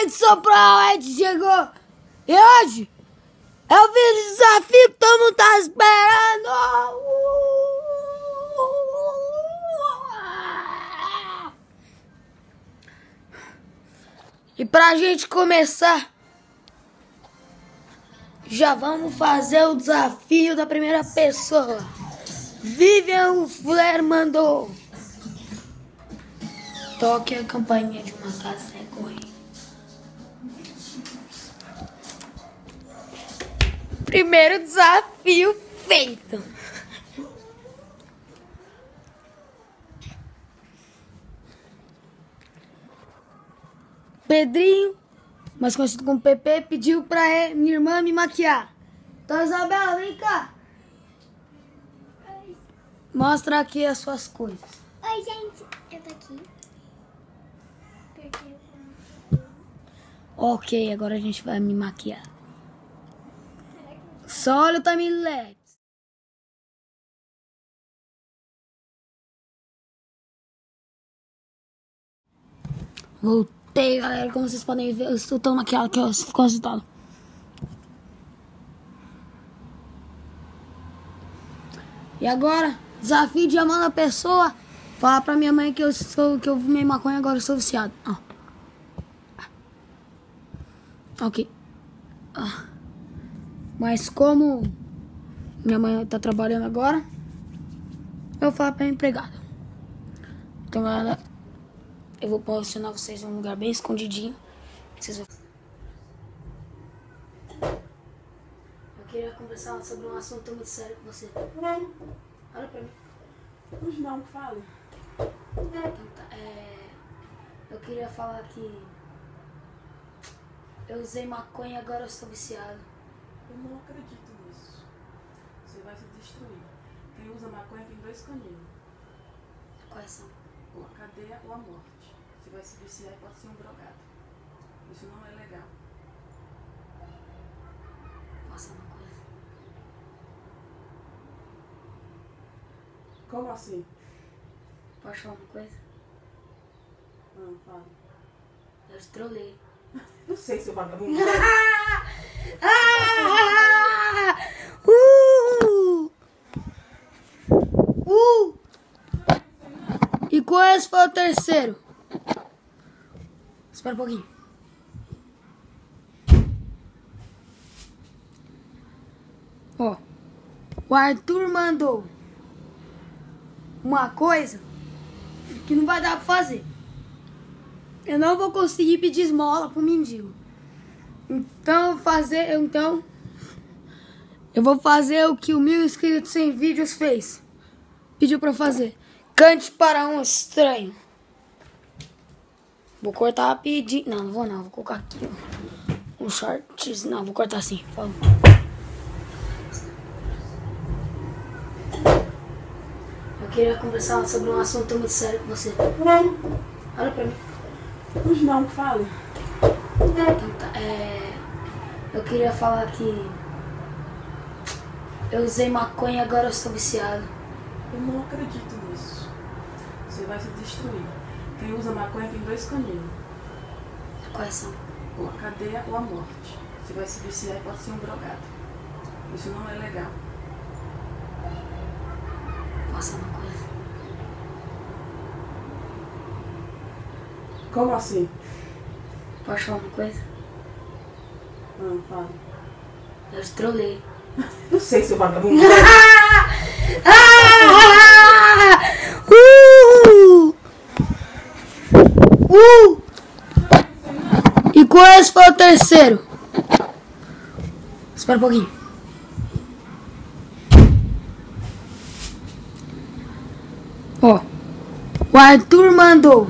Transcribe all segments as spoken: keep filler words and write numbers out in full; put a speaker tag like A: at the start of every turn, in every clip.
A: Edson Pro, Ed chegou. E hoje eu fiz o desafio que todo mundo tá esperando. E pra gente começar, já vamos fazer o desafio da primeira pessoa. Vivian Flair mandou. Toque a campainha de uma casa e corre. Primeiro desafio feito. Pedrinho, mais conhecido como Pepe, pediu pra minha irmã me maquiar. Então, Isabela, vem cá.
B: Oi.
A: Mostra aqui as suas coisas.
B: Oi, gente. Eu tô aqui. Porque eu...
A: Ok, agora a gente vai me maquiar. Só olha o timelapse. Voltei, galera. Como vocês podem ver, eu estou tão maquiado que eu fico assustado. E agora, desafio de amar a pessoa. Falar pra minha mãe que eu sou, que eu fumei maconha, agora eu sou viciado. Ah. Ok. Ah. Mas como minha mãe tá trabalhando agora, eu vou falar pra empregada. Então, galera, eu vou posicionar vocês num lugar bem escondidinho. Vocês vão... Eu queria conversar sobre um assunto muito sério com você. Olha pra mim.
C: Pois não, fale.
A: Então, tá, é... Eu queria falar que eu usei maconha e agora eu estou viciado.
C: Eu não acredito nisso. Você vai se destruir. Quem usa maconha tem dois caminhos.
A: Quais são?
C: Ou a cadeia ou a morte. Você vai se viciar e pode ser um drogado. Isso não é legal.
A: Posso falar uma coisa?
C: Como assim?
A: Posso falar uma coisa?
C: Não, fale.
A: Eu te trolei.
C: Não sei, seu vagabundo.
A: Ah! Uh! Uh! E qual esse foi o terceiro? Espera um pouquinho. Ó, o Arthur mandou uma coisa que não vai dar pra fazer. Eu não vou conseguir pedir esmola pro mendigo. Então, eu vou fazer, então, eu vou fazer o que o Mil Inscritos Sem Vídeos fez. Pediu pra eu fazer. Cante para um estranho. Vou cortar rapidinho. Não, não vou não. Vou colocar aqui, ó. Um shorts. Não, vou cortar assim. Falou. Eu queria conversar sobre um assunto muito sério com você. Olha pra mim.
C: Pois não, fale.
A: Então, tá, é... Eu queria falar que eu usei maconha e agora eu estou viciado.
C: Eu não acredito nisso. Você vai se destruir. Quem usa maconha tem dois caminhos.
A: Quais são?
C: Ou a cadeia ou a morte. Você vai se viciar e pode ser um drogado. Isso não é legal.
A: Posso falar uma coisa?
C: Como assim?
A: Posso falar uma coisa?
C: Não, fale.
A: Eu te trolei.
C: Não sei, seu vagabundo.
A: Ah! Uh! Uh! E qual esse foi o terceiro? Espera um pouquinho. Ó, o Arthur mandou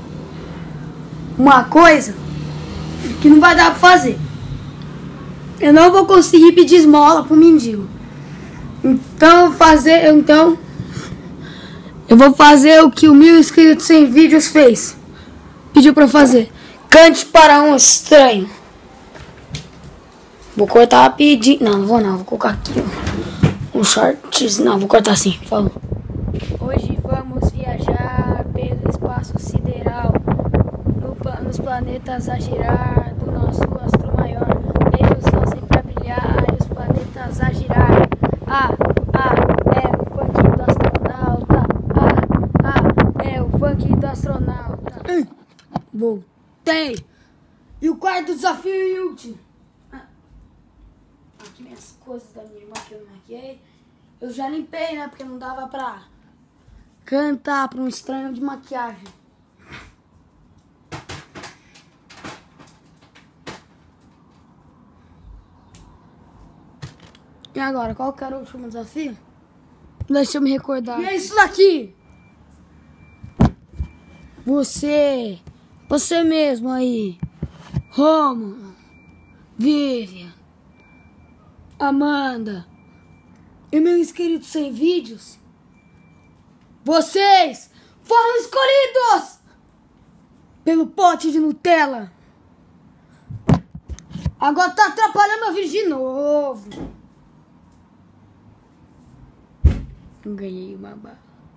A: uma coisa que não vai dar pra fazer. Eu não vou conseguir pedir esmola pro mendigo. Então, eu vou fazer, então, eu vou fazer o que o Mil Inscritos Sem Vídeos fez. Pediu pra eu fazer. Cante para um estranho. Vou cortar rapidinho. Não, não vou não. Vou colocar aqui, ó. Um shorts. Não, vou cortar assim. Falou. Hoje vamos viajar pelo espaço sideral. No, nos planetas a girar. funk do astronauta. Hum, voltei. E o quarto desafio e último. Ah, aqui minhas coisas da minha irmã que eu maquiei. Eu já limpei, né? Porque não dava pra cantar pra um estranho de maquiagem. E agora, qual que era o último desafio? Deixa eu me recordar. E é isso daqui! Você, você mesmo aí, Romulo, Vivian, Amanda e meu inscrito sem vídeos, vocês foram escolhidos pelo pote de Nutella. Agora tá atrapalhando meu vídeo de novo. Ganhei uma bala.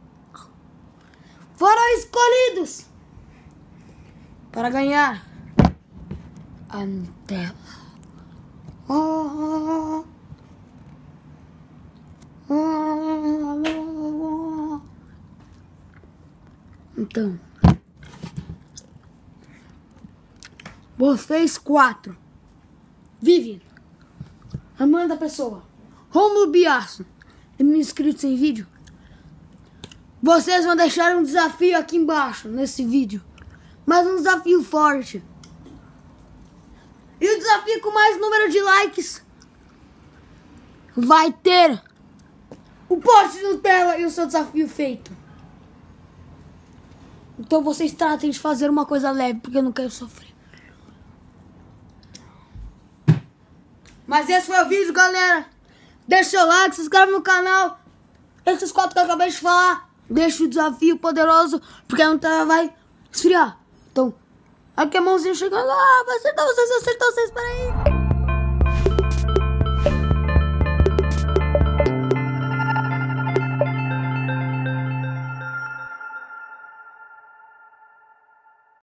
A: Foram escolhidos para ganhar a Nutella. Oh, oh, oh, oh. Então, vocês quatro, Vivian, Amanda Pessoa, Romulo Biaço e meu inscrito sem vídeo, vocês vão deixar um desafio aqui embaixo, nesse vídeo. Mas um desafio forte. E o desafio com mais número de likes vai ter o pote de Nutella e o seu desafio feito. Então vocês tratem de fazer uma coisa leve, porque eu não quero sofrer. Mas esse foi o vídeo, galera. Deixa seu like, se inscreve no canal. Esses quatro que eu acabei de falar. Deixa o desafio poderoso, porque a Nutella vai esfriar. Então, aqui a mãozinha chegando lá, vai acertar, vai acertar.